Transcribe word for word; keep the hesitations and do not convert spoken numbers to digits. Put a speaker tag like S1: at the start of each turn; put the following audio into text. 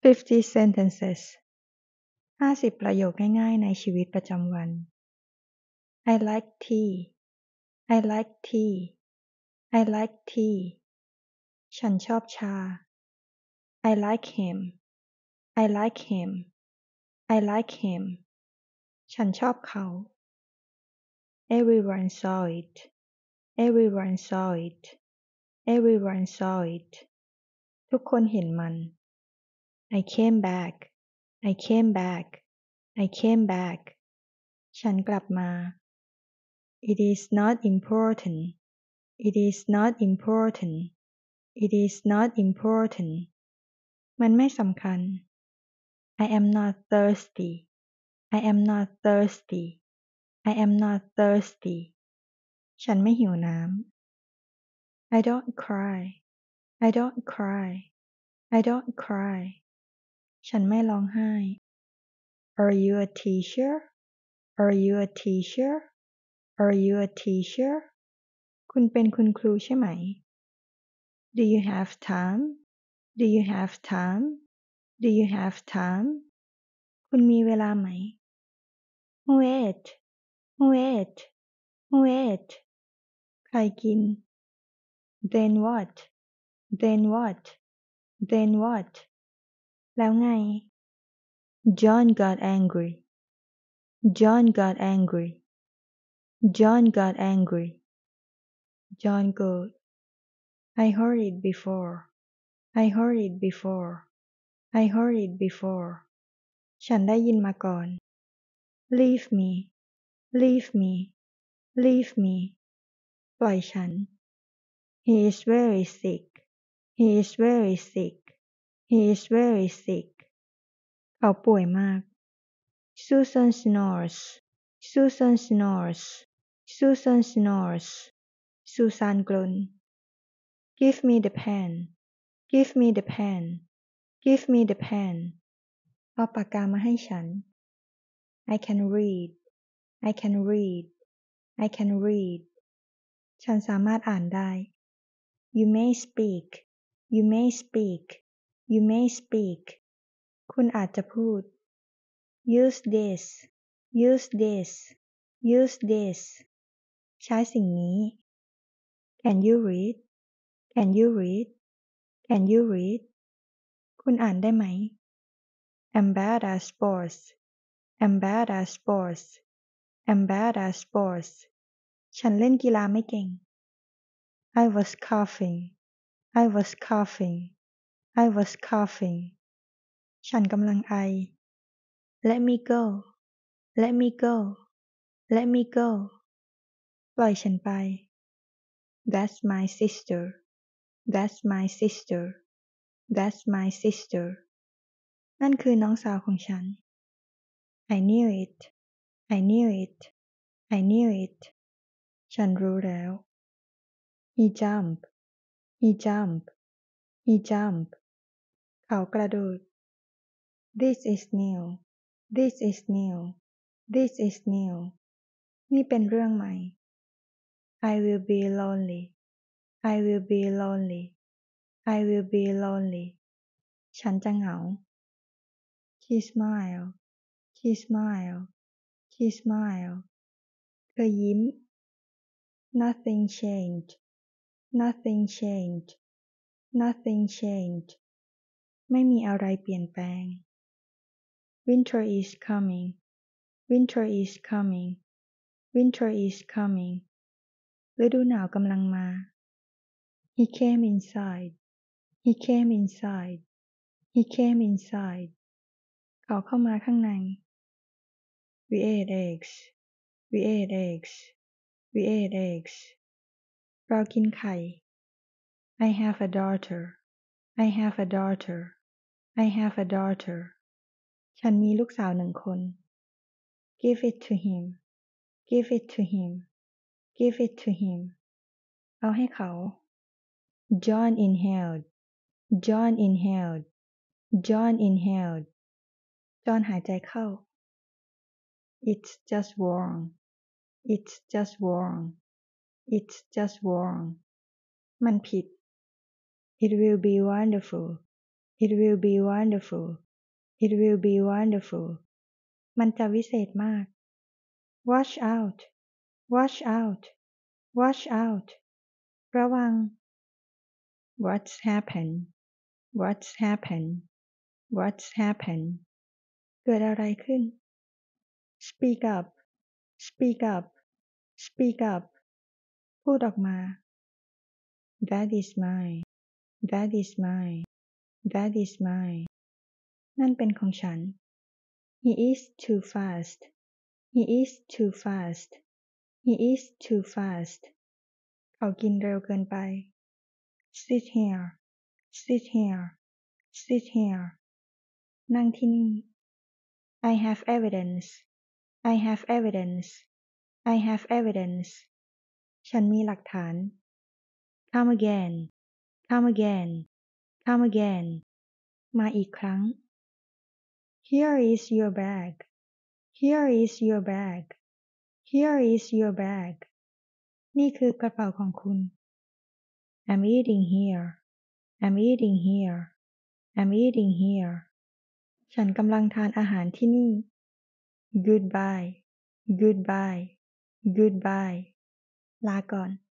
S1: fifty sentences ห้าสิบประโยคง่ายๆในชีวิตประจำวัน I like tea I like tea I like tea ฉันชอบชา I like him I like him I like him ฉันชอบเขา Everyone saw it Everyone saw it Everyone saw it ทุกคนเห็นมัน I came back I came back I came back ฉันกลับมา It is not important It is not important It is not important มันไม่สำคัญ I am not thirsty I am not thirsty I am not thirsty ฉันไม่หิวน้ำ I don't cry I don't cry I don't cry ฉันไม่ร้องไห้ Are you a teacher Are you a teacher Are you a teacher คุณเป็นคุณครูใช่ไหม Do you have time Do you have time Do you have time คุณมีเวลาไหม Wait Wait Wait ใครกิน Then what Then what Then what แล้วไง John got angry John got angry John got angry John โกรธ I heard it before I heard it before I heard it before ฉันได้ยินมาก่อน Leave me Leave me Leave me ปล่อยฉัน He is very sick He is very sick He is very sick เขาป่วยมาก Susan snores Susan snores Susan snores ซูซานกรน Give me the pen Give me the pen Give me the pen เอาปากกามาให้ฉัน I can read I can read I can read ฉันสามารถอ่านได้ You may speak You may speak You may speak คุณอาจจะพูด Use this Use this Use this ใช้สิ่งนี้ Can you read Can you read Can you read คุณอ่านได้ไหม I'm bad at sports I'm bad at sports I'm bad at sports ฉันเล่นกีฬาไม่เก่ง I was coughing I was coughing I was coughing ฉันกำลังไอ Let me go Let me go Let me go ปล่อยฉันไป That's my sister That's my sister That's my sister นั่นคือน้องสาวของฉัน I knew it I knew it I knew it ฉันรู้แล้ว He jumped He jumped He jumped เขากระโดด This is new This is new This is new นี่เป็นเรื่องใหม่ I will be lonely I will be lonely I will be lonely ฉันจะเหงา She smiled She smiled She smiled เธอยิ้ม Nothing changed Nothing changed Nothing changed ไม่มีอะไรเปลี่ยนแปลง Winter is coming Winter is coming Winter is coming ฤดูหนาวกำลังมา He came inside He came inside He came inside เขาเข้ามาข้างใน We ate eggs We ate eggs We ate eggs เรากินไข่ I have a daughter I have a daughter I have a daughter ฉันมีลูกสาวหนึ่งคน Give it to him Give it to him Give it to him เอาให้เขา John inhaled John inhaled John inhaled จอห์นหายใจเข้า It's just warm It's just warm It's just warm มันผิด It will be wonderful It will be wonderful. It will be wonderful. มันจะวิเศษมาก Watch out. Watch out. Watch out. ระวัง What's happened? What's happened? What's happened? เกิดอะไรขึ้น Speak up. Speak up. Speak up. พูดออกมา That is mine. That is mine. That is mine. นั่นเป็นของฉัน He is too fast. He is too fast. He is too fast. เขากินเร็วเกินไป Sit here. Sit here. Sit here. นั่งที่นี่ I have evidence. I have evidence. I have evidence. ฉันมีหลักฐาน Come again. Come again. Come again. มาอีกครั้ง Here is your bag. Here is your bag. Here is your bag. นี่คือกระเป๋าของคุณ I'm eating here. I'm eating here. I'm eating here. ฉันกำลังทานอาหารที่นี่ Goodbye. Goodbye. Goodbye. ลาก่อน